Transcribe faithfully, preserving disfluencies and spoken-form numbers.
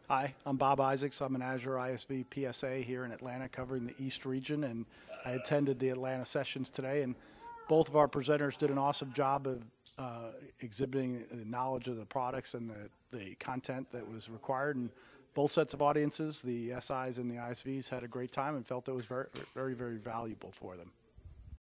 Hi, I'm Bob Isaacs. I'm an Azure I S V P S A here in Atlanta covering the East region, and I attended the Atlanta sessions today, and both of our presenters did an awesome job of uh, exhibiting the knowledge of the products and the, the content that was required. And both sets of audiences, the S Is and the I S Vs, had a great time and felt it was very, very, very valuable for them.